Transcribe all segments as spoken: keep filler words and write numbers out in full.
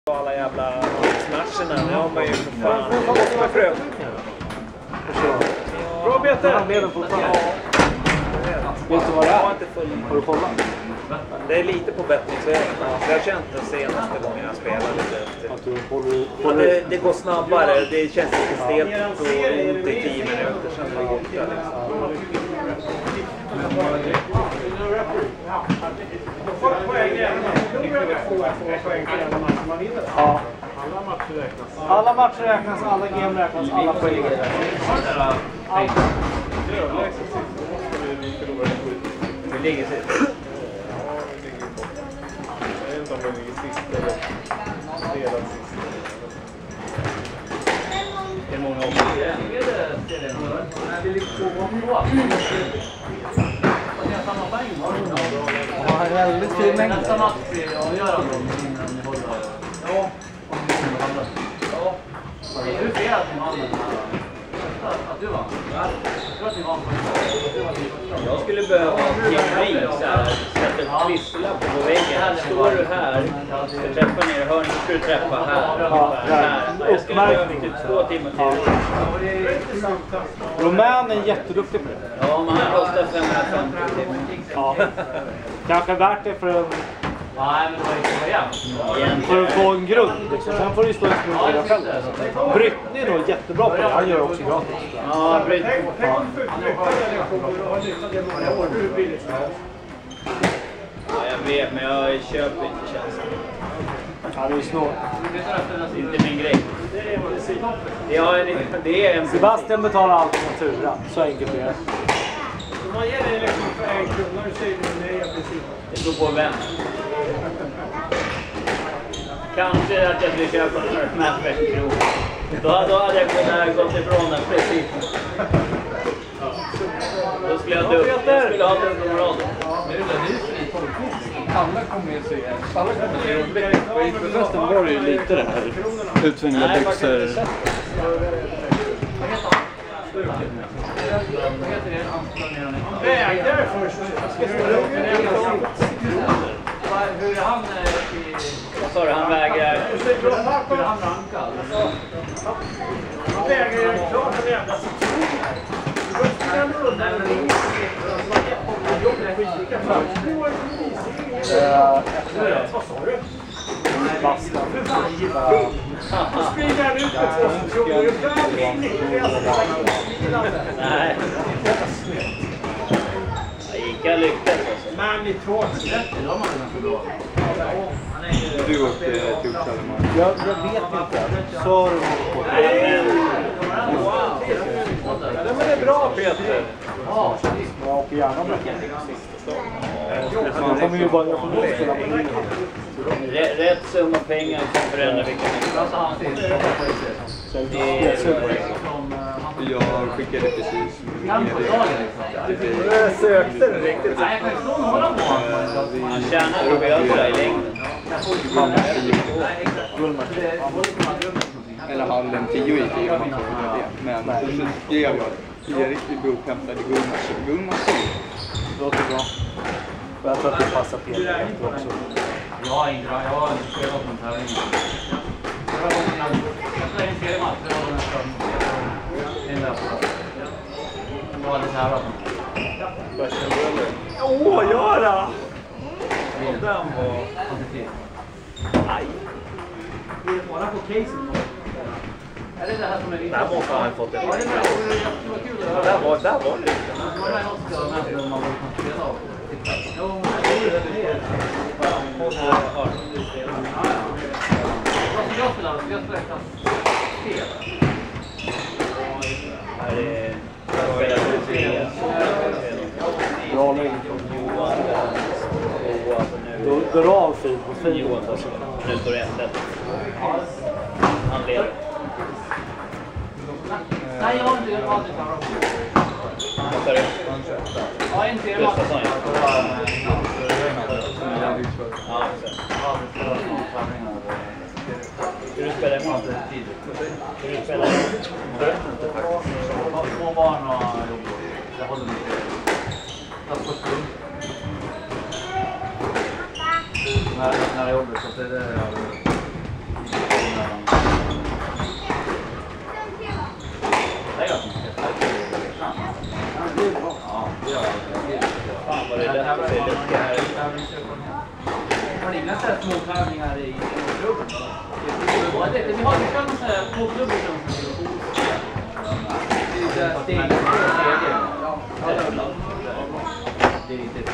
Alla jävla matcherna, nu har man ju för fan... Vad är frö? Bra Peter! Vet du vad det är? Har du kollat? Det är lite på bettingsvägen. Jag har känt det senaste gången jag spelade. Att du håller, ja, det, det går snabbare, det känns lite stelt och ont i tio minuter sen det går borta liksom. Ja. Alla matcher räknas, alla game räknas, alla poäng räknas. Det ligger sig. Jag vet inte om det ligger sist eller redan sist. Det är många år. Det ligger två gånger på. Det är samma poäng. Ja, det är väldigt fin mängd. Nästa match blir avgörande innan ni håller. Ja, om ni kommer handla. Ja. Det är ju fel att ni handlar. Att du vann. Jag tror att ni vann. Jag skulle behöva teori så här, sätta ett klistlapp på väggen. Står du här, ska träffa ner i hörnet, ska du träffa här, ungefär här. Jag skulle behöva typ två timmar till. Rumän är jätteduktig på det. Ja, man kostar femhundrafemtio. Ja. Kanske värt det för en... Nej, men det var inte så jämnt. För att få en grund. Liksom. Sen får du stå i dig själv. Brytning är nog jättebra på det. Han gör också gratis. Ja, brytning. Tänk om du flyttar den och har lyssnat i många år. Hur billigt som helst. Ja, jag vet, men jag köper inte tjänsten. Ja, det är snålt. Det är inte min grej. Ja, det är en... Sebastian betalar allt på naturen. Så enkelt är det. Om man ger dig liksom för en krona och säger nej i princip. Det beror på vem. Kanske att jag skulle köpa en Mapper-krog. Då, då hade jag kunnat gått ifrån den precis. Då skulle jag, dö, jag skulle ha dubbelmoral. Alla kommer ju se. Alla kommer ju se. På festen var det ju lite det här. Utsvängda byxor. Vägar först. Hur är han i... Vad sa du? Han vägrar... Hur är han rankad? Han vägrar klart att jävla citron. Vad sa du? Basta. Då springer han ut med två kronor. Nej. Ica lyckas alltså. Man i tågs. Du åkte till Kalmar. Jag, jag vet inte. Så har du hållit på. Ja, men det är bra Peter. Jag åker gärna med. Man kommer ju bara göra på något. Rätt, rätt summa pengar kan förändra vilka människor. Jag skickade precis. Jag sökte det riktigt. Man tjänar nog över i längden. Eller hallen tio gick i om man får det. Men så skrev jag Erik i Bro hämtade Gullmars. Gullmars Det låter bra. Jag tror att det passar Peter också. Jag har inte spelat någon tävling. Jag spelade en seriematch. Det var nästan en där på. Det var lite här. Åh, Göra! Den var... Nej. Det är bara på casen. Är det det här som är lite... Där måste han ha fått det. Ja, det var kul. Där var, där var det. Det var det också när man var på spela av. Jo, men det är det. Jag spelar, jag spelar klass tre. Här är... Jag spelar för tre. Bra längd. Bra fin. Johan också. Nu står det ett ett. Han leder. Nej, jag har inte gjort vad det kan vara. Vad sa du? Ja, inte det. Gustafsson, ja. Ja, hur du spelar imorgon? Hur du spelar imorgon? Jag vet inte faktiskt. Två barn och jobb. Jag håller mig. Jag får skuld. När jag jobbar så det är det jag... vet inte, vi har inte någon sån här tvåklubbor som det är steg, steg. Det är inte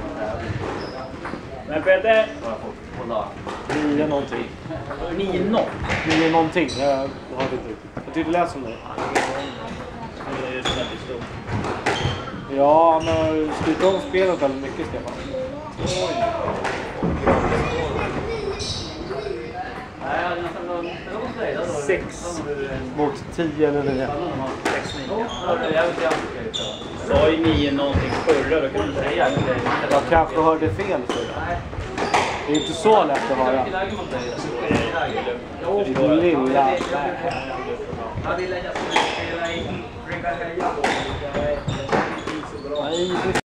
Men Peter, Nio någonting. nio noll. Nio någonting. Jag har inte riktigt. Jag tyckte det lät som det. Det är ju väldigt stort. Ja, han har styrt om spelet väldigt mycket, Stefan. Sex mot tio eller nio. sex nio. Sa ju nio någonting förra, då kan du säga. Jag kanske hörde fel. Så. Det är inte så lätt att höra. Lilla. Nej.